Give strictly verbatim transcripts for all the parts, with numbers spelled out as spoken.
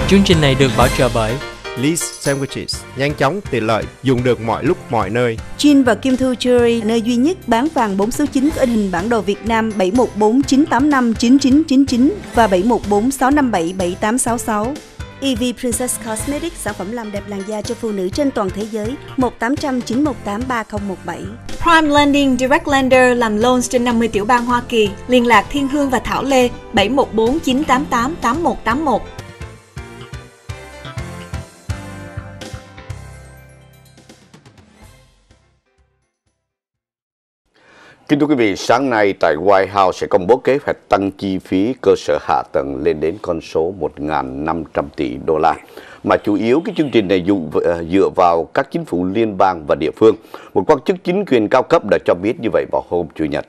Chương trình này được bảo trợ bởi Lee's Sandwiches, nhanh chóng, tiện lợi, dùng được mọi lúc, mọi nơi. Jin và Kim Thu Jewelry, nơi duy nhất bán vàng bốn số chín có in hình bản đồ Việt Nam bảy một bốn chín tám năm chín chín chín chín và bảy một bốn sáu năm bảy bảy tám sáu sáu. e vê Princess Cosmetics, sản phẩm làm đẹp làn da cho phụ nữ trên toàn thế giới, một tám không không chín một tám ba không một bảy. Prime Lending Direct Lender làm loans trên năm mươi tiểu bang Hoa Kỳ. Liên lạc Thiên Hương và Thảo Lê bảy một bốn chín tám tám tám một tám một. Kính thưa quý vị, sáng nay tại White House sẽ công bố kế hoạch tăng chi phí cơ sở hạ tầng lên đến con số một nghìn năm trăm tỷ đô la. Mà chủ yếu cái chương trình này dựa vào các chính phủ liên bang và địa phương. Một quan chức chính quyền cao cấp đã cho biết như vậy vào hôm Chủ nhật.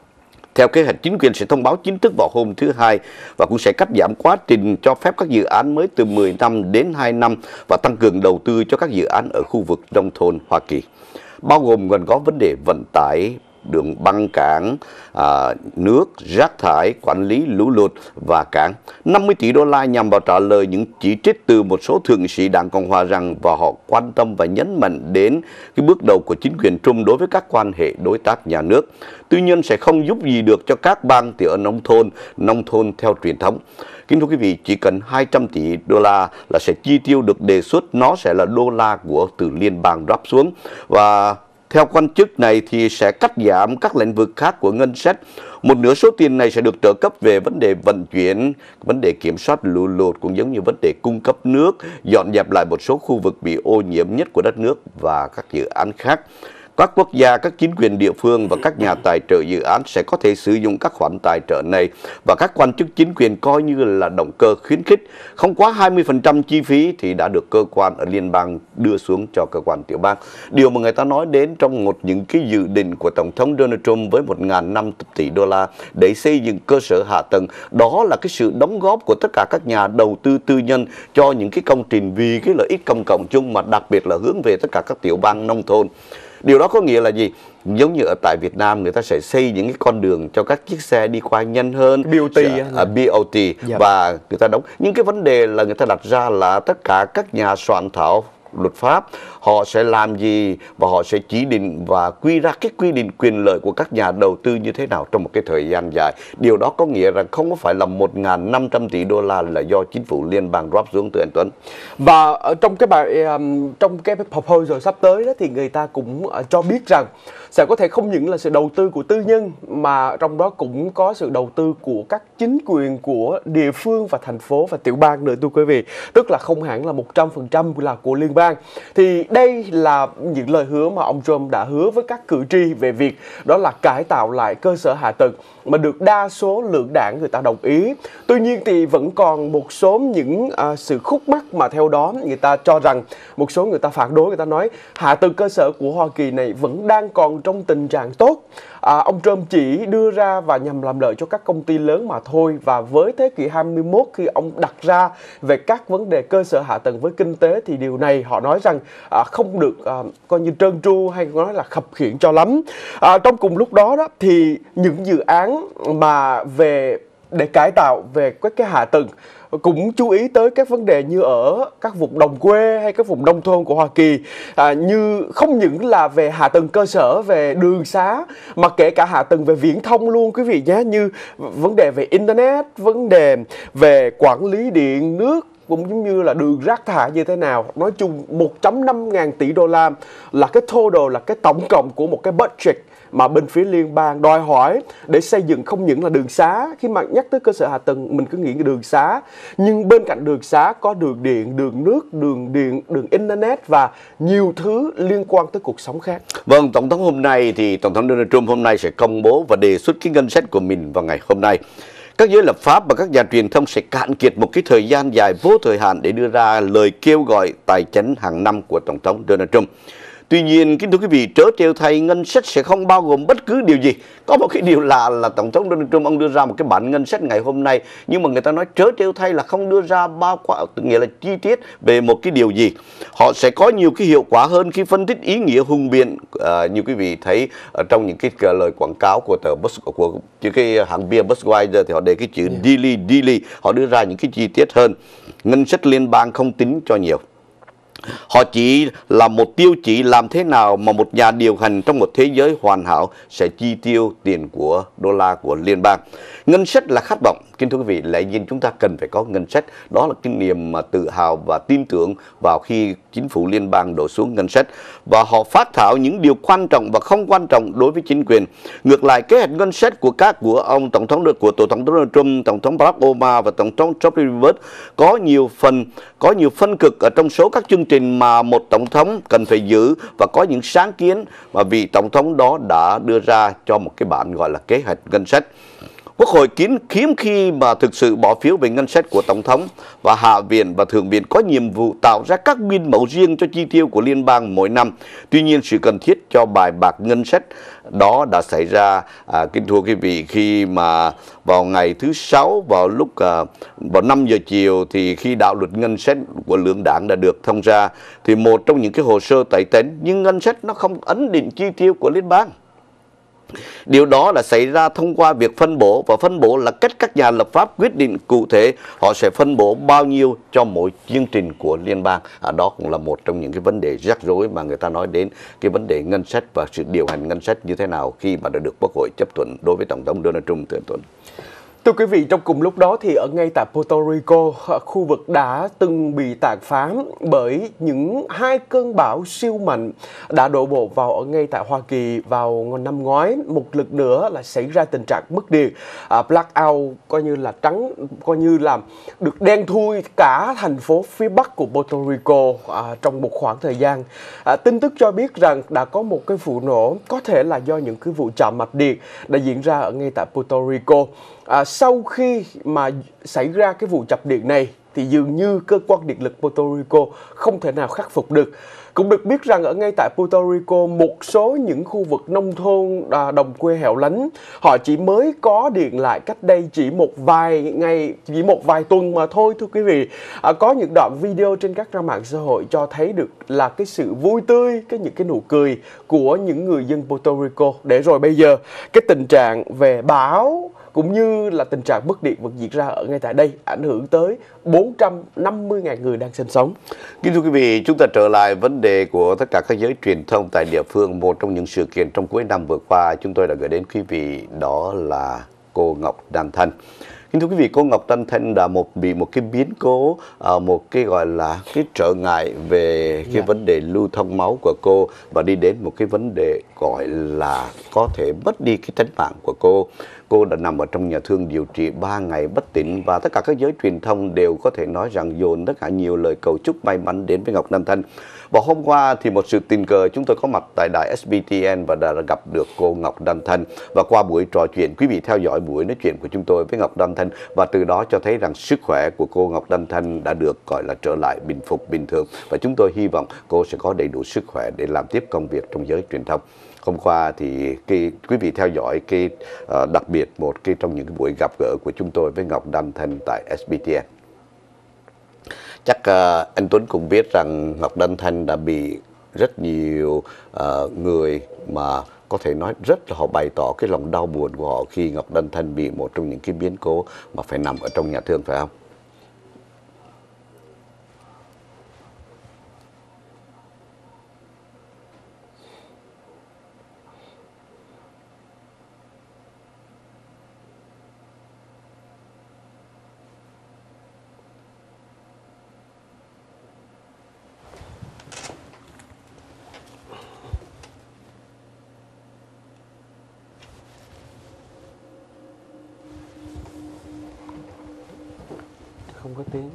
Theo kế hoạch, chính quyền sẽ thông báo chính thức vào hôm thứ Hai và cũng sẽ cắt giảm quá trình cho phép các dự án mới từ mười năm đến hai năm và tăng cường đầu tư cho các dự án ở khu vực nông thôn Hoa Kỳ, bao gồm còn có vấn đề vận tải, đường băng cảng, à, nước, rác thải, quản lý lũ lụt và cảng. năm mươi tỷ đô la nhằm vào trả lời những chỉ trích từ một số thượng sĩ Đảng Cộng hòa rằng và họ quan tâm và nhấn mạnh đến cái bước đầu của chính quyền Trump đối với các quan hệ đối tác nhà nước. Tuy nhiên sẽ không giúp gì được cho các bang thì ở nông thôn, nông thôn theo truyền thống. Kính thưa quý vị, chỉ cần hai trăm tỷ đô la là sẽ chi tiêu được đề xuất, nó sẽ là đô la của từ liên bang drop xuống. Và theo quan chức này thì sẽ cắt giảm các lĩnh vực khác của ngân sách. Một nửa số tiền này sẽ được trợ cấp về vấn đề vận chuyển, vấn đề kiểm soát lũ lụt, cũng giống như vấn đề cung cấp nước, dọn dẹp lại một số khu vực bị ô nhiễm nhất của đất nước và các dự án khác. Các quốc gia, các chính quyền địa phương và các nhà tài trợ dự án sẽ có thể sử dụng các khoản tài trợ này và các quan chức chính quyền coi như là động cơ khuyến khích. Không quá hai mươi phần trăm chi phí thì đã được cơ quan ở liên bang đưa xuống cho cơ quan tiểu bang. Điều mà người ta nói đến trong một những cái dự định của Tổng thống Donald Trump với một nghìn năm trăm tỷ đô la để xây dựng cơ sở hạ tầng, đó là cái sự đóng góp của tất cả các nhà đầu tư tư nhân cho những cái công trình vì cái lợi ích công cộng chung, mà đặc biệt là hướng về tất cả các tiểu bang nông thôn. Điều đó có nghĩa là gì? Giống như ở tại Việt Nam, người ta sẽ xây những cái con đường cho các chiếc xe đi qua nhanh hơn, bê o tê, à, bê o tê, dạ. Và người ta đóng. Nhưng cái vấn đề là người ta đặt ra là tất cả các nhà soạn thảo luật pháp, họ sẽ làm gì và họ sẽ chỉ định và quy ra cái quy định quyền lợi của các nhà đầu tư như thế nào trong một cái thời gian dài. Điều đó có nghĩa rằng không có phải là một nghìn năm trăm tỷ đô la là do chính phủ liên bang drop xuống, từ anh Tuấn. Và ở trong cái bài um, trong cái proposal sắp tới đó thì người ta cũng uh, cho biết rằng sẽ có thể không những là sự đầu tư của tư nhân mà trong đó cũng có sự đầu tư của các chính quyền của địa phương và thành phố và tiểu bang nữa, thưa quý vị. Tức là không hẳn là một trăm phần trăm là của liên bang. Thì đây là những lời hứa mà ông Trump đã hứa với các cử tri về việc đó là cải tạo lại cơ sở hạ tầng mà được đa số lượng đảng người ta đồng ý. Tuy nhiên thì vẫn còn một số những uh, sự khúc mắc mà theo đó người ta cho rằng, một số người ta phản đối, người ta nói hạ tầng cơ sở của Hoa Kỳ này vẫn đang còn trong tình trạng tốt. À, ông Trump chỉ đưa ra và nhằm làm lợi cho các công ty lớn mà thôi. Và với thế kỷ hai mươi mốt, khi ông đặt ra về các vấn đề cơ sở hạ tầng với kinh tế thì điều này họ nói rằng à, không được à, coi như trơn tru hay nói là khập khiễng cho lắm. À, trong cùng lúc đó, đó thì những dự án mà về để cải tạo về các cái hạ tầng cũng chú ý tới các vấn đề như ở các vùng đồng quê hay các vùng nông thôn của Hoa Kỳ, à, như không những là về hạ tầng cơ sở, về đường xá, mà kể cả hạ tầng về viễn thông luôn quý vị nhé, như vấn đề về internet, vấn đề về quản lý điện nước, cũng giống như là đường rác thải như thế nào. Nói chung một phẩy năm ngàn tỷ đô la là cái total, là cái tổng cộng của một cái budget mà bên phía liên bang đòi hỏi để xây dựng không những là đường xá. Khi mà nhắc tới cơ sở hạ tầng mình cứ nghĩ đường xá, nhưng bên cạnh đường xá có đường điện, đường nước, đường điện, đường internet và nhiều thứ liên quan tới cuộc sống khác. Vâng, Tổng thống hôm nay thì Tổng thống Donald Trump hôm nay sẽ công bố và đề xuất cái ngân sách của mình vào ngày hôm nay. Các giới lập pháp và các nhà truyền thông sẽ cạn kiệt một cái thời gian dài vô thời hạn để đưa ra lời kêu gọi tài chính hàng năm của Tổng thống Donald Trump. Tuy nhiên, kính thưa quý vị, trớ trêu thay, ngân sách sẽ không bao gồm bất cứ điều gì. Có một cái điều lạ là Tổng thống Donald Trump ông đưa ra một cái bản ngân sách ngày hôm nay, nhưng mà người ta nói trớ trêu thay là không đưa ra bao quát, nghĩa là chi tiết về một cái điều gì. Họ sẽ có nhiều cái hiệu quả hơn khi phân tích ý nghĩa hùng biện. À, như quý vị thấy ở trong những cái lời quảng cáo của tờ Bus, của cái hãng bia Budweiser thì họ để cái chữ Daily Daily, họ đưa ra những cái chi tiết hơn. Ngân sách liên bang không tính cho nhiều. Họ chỉ là một tiêu chí làm thế nào mà một nhà điều hành trong một thế giới hoàn hảo sẽ chi tiêu tiền của đô la của liên bang. Ngân sách là khát vọng. Kính thưa quý vị, lẽ nhiên chúng ta cần phải có ngân sách. Đó là cái niềm mà tự hào và tin tưởng vào khi chính phủ liên bang đổ xuống ngân sách. Và họ phát thảo những điều quan trọng và không quan trọng đối với chính quyền. Ngược lại, kế hoạch ngân sách của các của ông Tổng thống của Tổng thống Donald Trump, Tổng thống Barack Obama và Tổng thống George Bush có nhiều phần có nhiều phân cực ở trong số các chương trình mà một tổng thống cần phải giữ, và có những sáng kiến mà vị tổng thống đó đã đưa ra cho một cái bản gọi là kế hoạch ngân sách. Quốc hội kiến hiếm khi mà thực sự bỏ phiếu về ngân sách của Tổng thống, và Hạ viện và Thượng viện có nhiệm vụ tạo ra các biên mẫu riêng cho chi tiêu của liên bang mỗi năm. Tuy nhiên, sự cần thiết cho bài bạc ngân sách đó đã xảy ra, à, kính thưa quý vị, khi mà vào ngày thứ Sáu, vào lúc à, vào năm giờ chiều, thì khi đạo luật ngân sách của lưỡng đảng đã được thông ra, thì một trong những cái hồ sơ tẩy tánh, nhưng ngân sách nó không ấn định chi tiêu của liên bang. Điều đó là xảy ra thông qua việc phân bổ, và phân bổ là cách các nhà lập pháp quyết định cụ thể họ sẽ phân bổ bao nhiêu cho mỗi chương trình của liên bang. À, đó cũng là một trong những cái vấn đề rắc rối mà người ta nói đến cái vấn đề ngân sách và sự điều hành ngân sách như thế nào khi mà đã được Quốc hội chấp thuận đối với Tổng thống Donald Trump. Thưa Tuấn. Thưa quý vị, trong cùng lúc đó thì ở ngay tại Puerto Rico, khu vực đã từng bị tàn phá bởi những hai cơn bão siêu mạnh đã đổ bộ vào ở ngay tại Hoa Kỳ vào năm ngoái. Một lần nữa là xảy ra tình trạng mất điện, à, blackout, coi như là trắng, coi như là được đen thui cả thành phố phía bắc của Puerto Rico à, trong một khoảng thời gian. À, tin tức cho biết rằng đã có một cái vụ nổ có thể là do những cái vụ chạm mạch điện đã diễn ra ở ngay tại Puerto Rico. À, sau khi mà xảy ra cái vụ chập điện này thì dường như cơ quan điện lực Puerto Rico không thể nào khắc phục được. Cũng được biết rằng ở ngay tại Puerto Rico, một số những khu vực nông thôn à, đồng quê hẻo lánh, họ chỉ mới có điện lại cách đây chỉ một vài ngày, chỉ một vài tuần mà thôi. Thưa quý vị, à, có những đoạn video trên các trang mạng xã hội cho thấy được là cái sự vui tươi, cái những cái nụ cười của những người dân Puerto Rico. Để rồi bây giờ cái tình trạng về bão cũng như là tình trạng mất điện vẫn diễn ra ở ngay tại đây, ảnh hưởng tới bốn trăm năm mươi nghìn người đang sinh sống. Kính thưa quý vị, chúng ta trở lại vấn đề của tất cả các giới truyền thông tại địa phương. Một trong những sự kiện trong cuối năm vừa qua chúng tôi đã gửi đến quý vị, đó là cô Ngọc Đan Thanh. Kính thưa quý vị, cô Ngọc Đan Thanh đã một bị một cái biến cố, một cái gọi là cái trở ngại về cái yeah. vấn đề lưu thông máu của cô, và đi đến một cái vấn đề gọi là có thể mất đi cái tính mạng của cô. Cô đã nằm ở trong nhà thương điều trị ba ngày bất tỉnh, và tất cả các giới truyền thông đều có thể nói rằng dồn tất cả nhiều lời cầu chúc may mắn đến với Ngọc Đan Thanh. Và hôm qua thì một sự tình cờ chúng tôi có mặt tại đài ét bê tê en và đã gặp được cô Ngọc Đan Thanh. Và qua buổi trò chuyện, quý vị theo dõi buổi nói chuyện của chúng tôi với Ngọc Đan Thanh, và từ đó cho thấy rằng sức khỏe của cô Ngọc Đan Thanh đã được gọi là trở lại bình phục bình thường. Và chúng tôi hy vọng cô sẽ có đầy đủ sức khỏe để làm tiếp công việc trong giới truyền thông. Hôm qua thì cái, quý vị theo dõi cái uh, đặc biệt một cái trong những cái buổi gặp gỡ của chúng tôi với Ngọc Đan Thanh tại ét bê tê en. Chắc uh, anh Tuấn cũng biết rằng Ngọc Đan Thanh đã bị rất nhiều uh, người mà có thể nói rất là họ bày tỏ cái lòng đau buồn của họ khi Ngọc Đan Thanh bị một trong những cái biến cố mà phải nằm ở trong nhà thương, phải không? Không có tiếng.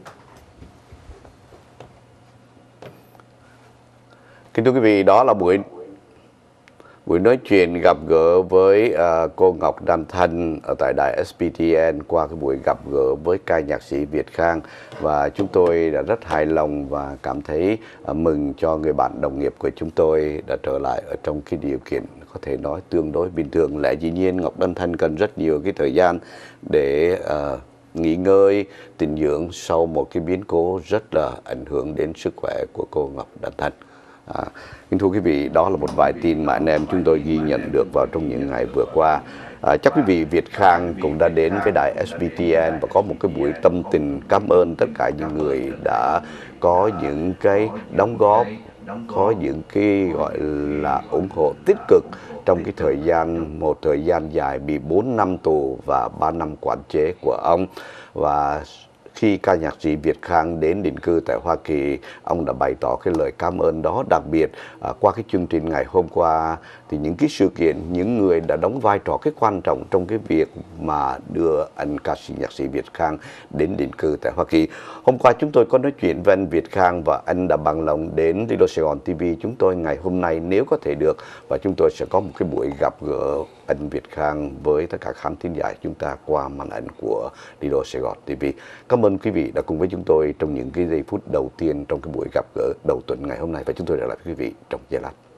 Kính thưa quý vị, đó là buổi buổi nói chuyện gặp gỡ với uh, cô Ngọc Đan Thanh ở tại đài ét pê tê en qua cái buổi gặp gỡ với ca nhạc sĩ Việt Khang, và chúng tôi đã rất hài lòng và cảm thấy uh, mừng cho người bạn đồng nghiệp của chúng tôi đã trở lại ở trong cái điều kiện có thể nói tương đối bình thường. Lẽ dĩ nhiên Ngọc Đan Thanh cần rất nhiều cái thời gian để uh, nghỉ ngơi, tịnh dưỡng sau một cái biến cố rất là ảnh hưởng đến sức khỏe của cô Ngọc Đan Thanh. À, kính thưa quý vị, đó là một vài tin mà anh em chúng tôi ghi nhận được vào trong những ngày vừa qua. À, chắc quý vị Việt Khang cũng đã đến với đài ét pê tê en và có một cái buổi tâm tình cảm ơn tất cả những người đã có những cái đóng góp, có những cái gọi là ủng hộ tích cực trong cái thời gian, một thời gian dài bị bốn năm tù và ba năm quản chế của ông. Và khi ca nhạc sĩ Việt Khang đến định cư tại Hoa Kỳ, ông đã bày tỏ cái lời cảm ơn đó. Đặc biệt à, qua cái chương trình ngày hôm qua thì những cái sự kiện, những người đã đóng vai trò cái quan trọng trong cái việc mà đưa anh ca sĩ nhạc sĩ Việt Khang đến định cư tại Hoa Kỳ. Hôm qua chúng tôi có nói chuyện với anh Việt Khang và anh đã bằng lòng đến Radio Sài Gòn ti vi chúng tôi ngày hôm nay nếu có thể được, và chúng tôi sẽ có một cái buổi gặp gỡ anh Việt Khang với tất cả khán thính giả chúng ta qua màn ảnh của Radio Sài Gòn ti vi. Cảm ơn quý vị đã cùng với chúng tôi trong những cái giây phút đầu tiên trong cái buổi gặp gỡ đầu tuần ngày hôm nay, và chúng tôi trở lại với quý vị trong giây lát.